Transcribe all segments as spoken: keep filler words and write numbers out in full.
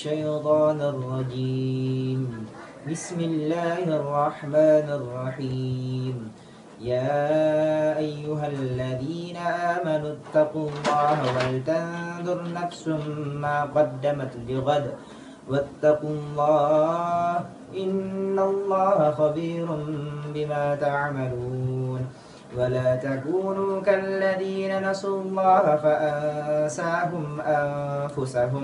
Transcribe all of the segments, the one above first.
الشيطان الرجيم بسم الله الرحمن الرحيم يا أيها الذين آمنوا اتقوا الله ولتنظر نفس ما قدمت لغد واتقوا الله إن الله خبير بما تعملون ولا تكونوا كالذين نسوا الله فأنساهم أنفسهم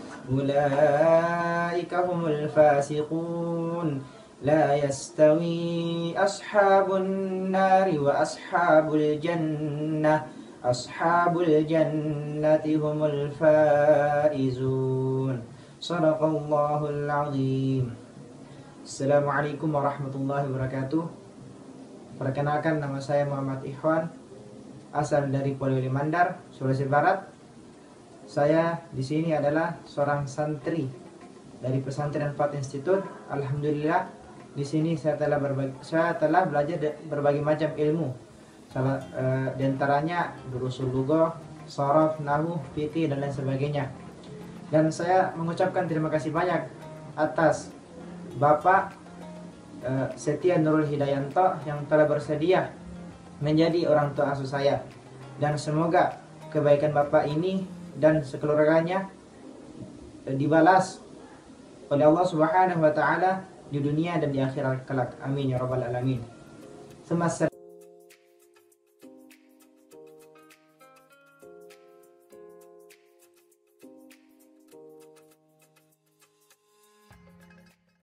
أولئك هم الفاسقون لا يستوي أصحاب النار وأصحاب الجنة أصحاب الجنة هم الفائزون صدق الله العظيم. Assalamualaikum warahmatullahi wabarakatuh. Perkenalkan, nama saya Muhammad Ikhwan, asal dari Polewali Mandar, Sulawesi Barat. Saya di sini adalah seorang santri dari pesantren Fat Institute. Alhamdulillah, di sini saya telah berbagi, saya telah belajar berbagai macam ilmu. Salah uh, diantaranya durusul lugah, sharaf, nahwu, fikih dan lain sebagainya. Dan saya mengucapkan terima kasih banyak atas Bapak uh, Setia Nurul Hidayanto yang telah bersedia menjadi orang tua asuh saya. Dan semoga kebaikan Bapak ini dan sekeluarganya dibalas oleh Allah Subhanahu wa taala di dunia dan di akhirat kelak. Amin ya rabbal alamin. Semasa